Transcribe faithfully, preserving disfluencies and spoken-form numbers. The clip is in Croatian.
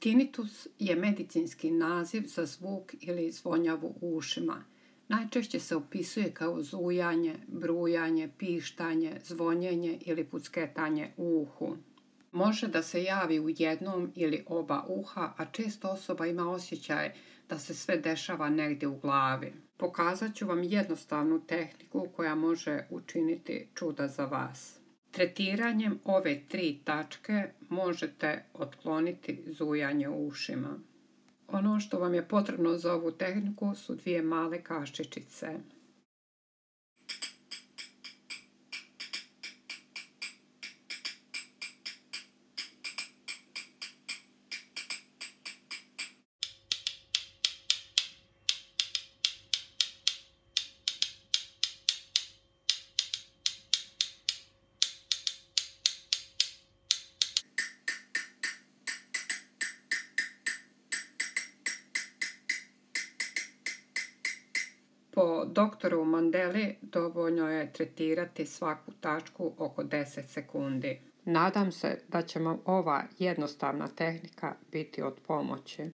Tinitus je medicinski naziv za zvuk ili zvonjavu u ušima. Najčešće se opisuje kao zujanje, brujanje, pištanje, zvonjenje ili pucketanje u uhu. Može da se javi u jednom ili oba uha, a često osoba ima osjećaj da se sve dešava negdje u glavi. Pokazat ću vam jednostavnu tehniku koja može učiniti čuda za vas. Tretiranjem ove tri tačke možete otkloniti zujanje u ušima. Ono što vam je potrebno za ovu tehniku su dvije male kašičice. Po doktoru Mandeli dovoljno je tretirati svaku tačku oko deset sekundi. Nadam se da će vam ova jednostavna tehnika biti od pomoći.